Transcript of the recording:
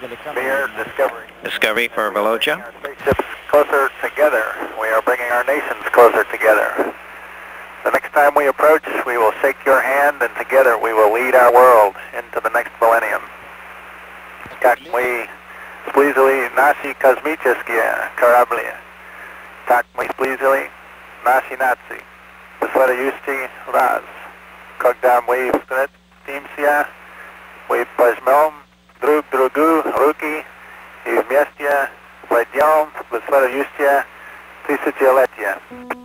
Near Discovery. Discovery for Velocia. Our spaceships closer together. We are bringing our nations closer together. The next time we approach, we will shake your hand, and together we will lead our world into the next millennium. Как мы сблизили наши космические корабли, так мы сблизили наши нации. В следующий раз, когда мы встретимся, мы пожмем друг другу руки и вместе войдем в следующее тысячелетие.